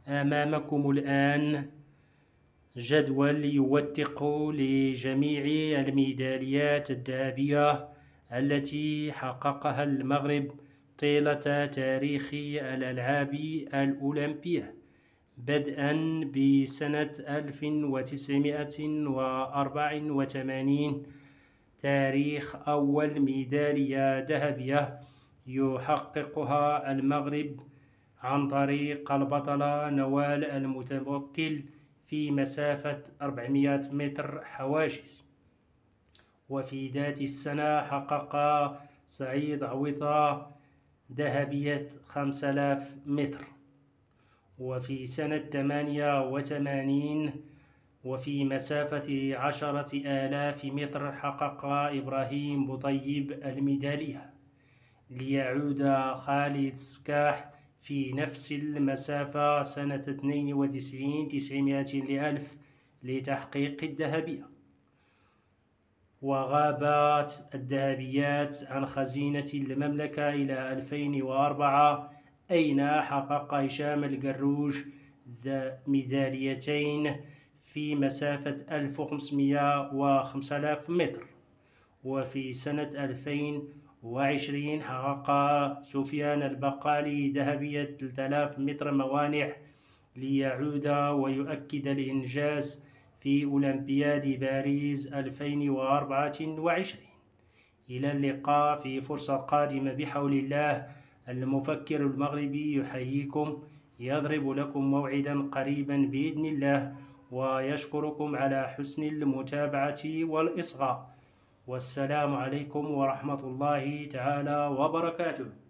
أمامكم الآن جدول يوثق لجميع الميداليات الذهبية التي حققها المغرب طيلة تاريخ الألعاب الأولمبية، بدءا بسنة 1984 تاريخ أول ميدالية ذهبية يحققها المغرب عن طريق البطلة نوال المتوكل في مسافة 400 متر حواجز. وفي ذات السنة حقق سعيد عويطة ذهبية 5000 متر. وفي سنة 88 وفي مسافة 10,000 متر حقق إبراهيم بوطيب الميدالية، ليعود خالد سكاح في نفس المسافة سنة 92 900 لألف لتحقيق الذهبية. وغابت الذهبيات عن خزينة المملكة إلى 2004 أين حقق هشام القروج ميداليتين في مسافة 1500 و 5000 متر. وفي سنة 2020 حقق سفيان البقالي ذهبية 3000 متر موانح، ليعود ويؤكد الإنجاز في أولمبياد باريس 2024. إلى اللقاء في فرصة قادمة بحول الله. المفكر المغربي يحييكم، يضرب لكم موعدا قريبا بإذن الله، ويشكركم على حسن المتابعة والإصغاء. والسلام عليكم ورحمة الله تعالى وبركاته.